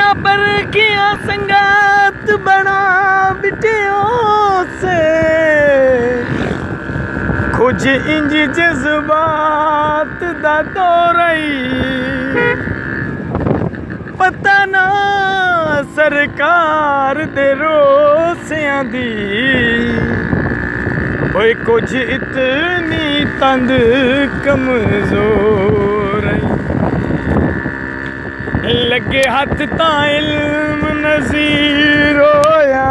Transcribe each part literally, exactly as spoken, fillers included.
पर किया संगात बना बिटियों से, कुछ इंज जज्बात दा दौरई, पता ना सरकार दे रोसियां दी, ओए कुछ इतनी तंद कमजोर लगे हथ ता इल्म नज़ीर होया,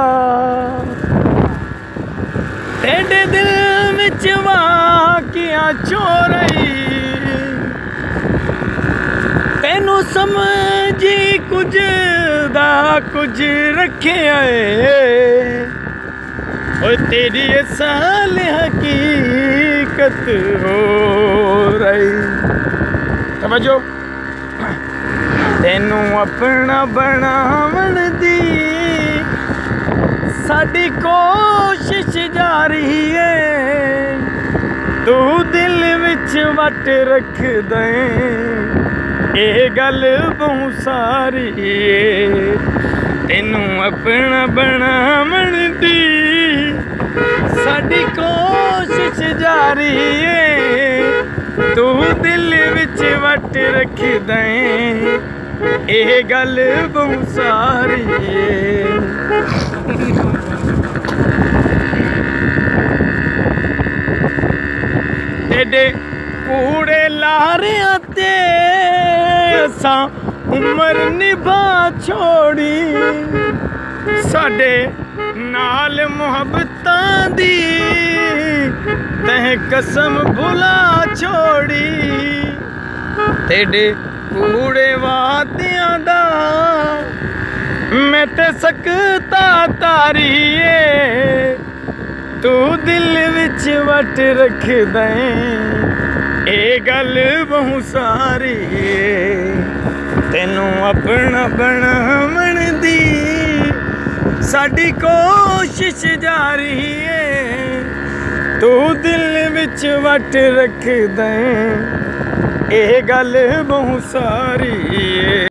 तेरे दिल विच वाकिया चोरई, तेनू समझी कुछ दा कुछ रखे ओए तेरी साल हकीकत हो रही। समझो तेनू अपना बनावन दी साडी कोशिश जारी है, तू दिल विच वट रख दे ये गल बहुत सारी है, तेनू अपना बनावन दी साडी कोशिश जारी है, तू दिल विच वट रख दे ये गल बहुत सारी है। तेरे कूड़े लारियां ते असां उम्र निभा छोड़ी, साडे नाल मुहब्बतां दी तह कसम भुला छोड़ी, तेरे कूड़े वादियां दा मैं ते सकता तारीए, तू दिल विच वट रख दे ये गल बहुत सारी है, तेनू अपना बनावन दी साडी कोशिश जारी है, तू दिल विच वट रख दे ये गल बहुत सारी है।